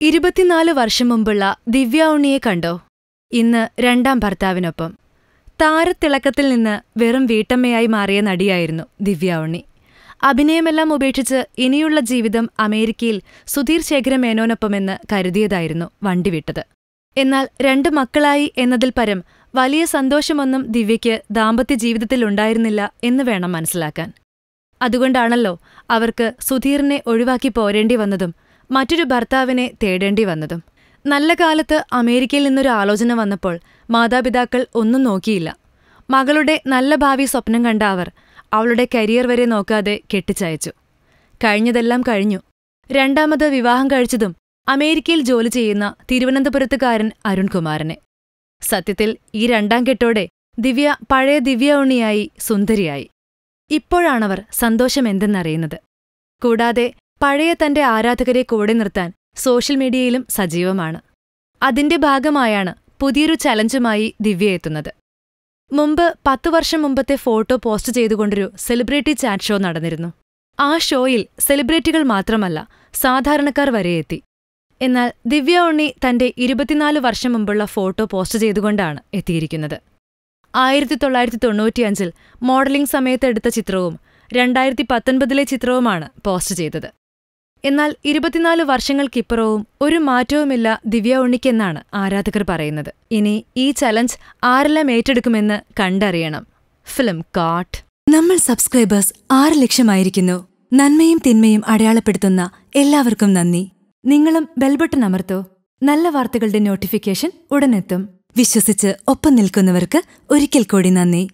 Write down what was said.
24 വർഷം മുമ്പുള്ള ദിവ്യ ഉണ്ണിയെ കണ്ടോ? ഇന്ന് രണ്ടാം ഭർത്താവിനൊപ്പം. താരത്തിളക്കത്തിൽ നിന്ന് വെറും വീട്ടമ്മയായി മാറിയ നടിയായിരുന്നു ദിവ്യ ഉണ്ണി. അഭിനയമെല്ലാം ഉപേക്ഷിച്ച് ഇനിയുള്ള ജീവിതം അമേരിക്കയിൽ സുധീർ ശേഖര മേനോനൊപ്പമെന്ന് കരുതിയതായിരുന്നു വണ്ടിവിട്ടത്. എന്നാൽ 2 മക്കളായി എന്നതിൽ പരം വലിയ സന്തോഷമൊന്നും ദിവ്യയ്ക്ക് ദാമ്പത്യ ജീവിതത്തിലുണ്ടായിരുന്നില്ല എന്ന് വേണം മനസ്സിലാക്കാൻ. അതുകൊണ്ടാണല്ലോ അവർക്ക് സുധീറിനെ ഒഴിവാക്കി പോരേണ്ടി വന്നതും മറ്റൊരു ഭർത്താവിനെ തേടേണ്ടി വന്നതും. നല്ല കാലത്ത് അമേരിക്കയിൽ നിന്നൊരു ആലോചന വന്നപ്പോൾ മാതാപിതാക്കൾ ഒന്നും നോക്കിയില്ല. മകളുടെ നല്ല ഭാവി സ്വപ്നം കണ്ട അവർ അവളുടെ കരിയർ വരെ നോക്കാതെ കെട്ടിച്ചയച്ചു. കഴിഞ്ഞതെല്ലാം കഴിഞ്ഞു. രണ്ടാമത് വിവാഹം കഴിച്ചതും അമേരിക്കയിൽ ജോലി ചെയ്യുന്ന തിരുവനന്തപുരത്തുകാരൻ അരുൺകുമാറിനെ. സത്യത്തിൽ ഈ രണ്ടാം കെട്ടോടെ ദിവ്യ പഴയ ദിവ്യ ഉണ്ണിയായി, സുന്ദരിയായി. ഇപ്പോഴാണവർ സന്തോഷമെന്തെന്നറിയുന്നത്. കൂടാതെ പഴയ തന്റെ ആരാധകരെ കൂടെ നിർത്താൻ സോഷ്യൽ മീഡിയയിലും സജീവമാണ്. അതിന്റെ ഭാഗമായാണ് പുതിയൊരു ചലഞ്ചുമായി ദിവ്യ എത്തുന്നത്. മുമ്പ് 10 വർഷം മുമ്പത്തെ ഫോട്ടോ പോസ്റ്റ് ചെയ്തുകൊണ്ടൊരു സെലിബ്രിറ്റി ചാറ്റ് ഷോ നടന്നിരുന്നു. ആ ഷോയിൽ സെലിബ്രിറ്റികൾ മാത്രമല്ല, സാധാരണക്കാർ വരെ എത്തി. എന്നാൽ ദിവ്യ ഉണ്ണി തന്റെ 24 വർഷം മുമ്പുള്ള ഫോട്ടോ പോസ്റ്റ് ചെയ്തുകൊണ്ടാണ് എത്തിയിരിക്കുന്നത്. 1995-ൽ മോഡലിംഗ് സമയത്ത് എടുത്ത ചിത്രവും 2019-ലെ ചിത്രവുമാണ് പോസ്റ്റ് ചെയ്തത്. എന്നാൽ 24 വർഷങ്ങൾക്കിപ്പുറവും ഒരു മാറ്റവുമില്ല ദിവ്യ ഉണ്ണിക്കെന്നാണ് ആരാധകർ പറയുന്നത്. ഇനി ഈ ചലഞ്ച് ആരെല്ലാം ഏറ്റെടുക്കുമെന്ന് കണ്ടറിയണം. ഫിലിം കാട്ട്. നമ്മൾ സബ്സ്ക്രൈബേഴ്സ് 6 ലക്ഷമായിരിക്കുന്നു. നന്മയും തിന്മയും അടയാളപ്പെടുത്തുന്ന എല്ലാവർക്കും നന്ദി. നിങ്ങളും ബെൽബട്ടൺ അമർത്തോ. നല്ല വാർത്തകളുടെ നോട്ടിഫിക്കേഷൻ ഉടനെത്തും. വിശ്വസിച്ച് ഒപ്പം നിൽക്കുന്നവർക്ക് ഒരിക്കൽ കൂടി നന്ദി.